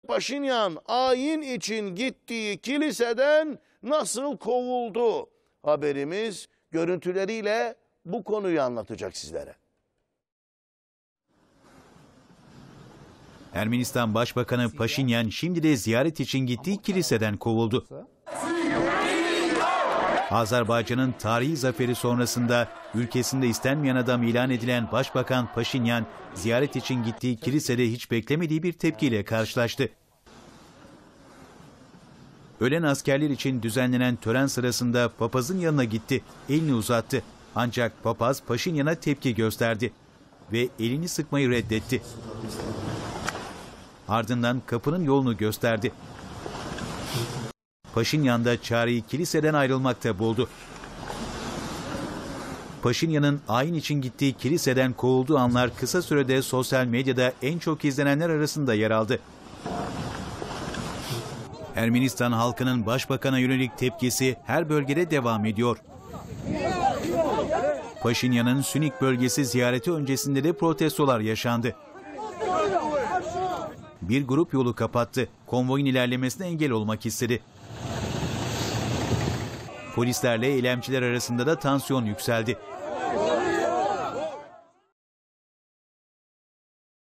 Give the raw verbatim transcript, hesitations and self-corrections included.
Paşinyan ayin için gittiği kiliseden nasıl kovuldu? Haberimiz görüntüleriyle bu konuyu anlatacak sizlere. Ermenistan Başbakanı Paşinyan şimdi de ziyaret için gittiği kiliseden kovuldu. Azerbaycan'ın tarihi zaferi sonrasında ülkesinde istenmeyen adam ilan edilen Başbakan Paşinyan, ziyaret için gittiği kilisede hiç beklemediği bir tepkiyle karşılaştı. Ölen askerler için düzenlenen tören sırasında papazın yanına gitti, elini uzattı. Ancak papaz Paşinyan'a tepki gösterdi ve elini sıkmayı reddetti. Ardından kapının yolunu gösterdi. Paşinyan da çareyi kiliseden ayrılmakta buldu. Paşinyan'ın ayin için gittiği kiliseden kovulduğu anlar kısa sürede sosyal medyada en çok izlenenler arasında yer aldı. Ermenistan halkının başbakana yönelik tepkisi her bölgede devam ediyor. Paşinyan'ın Sünik bölgesi ziyareti öncesinde de protestolar yaşandı. Bir grup yolu kapattı. Konvoyun ilerlemesine engel olmak istedi. Polislerle eylemciler arasında da tansiyon yükseldi.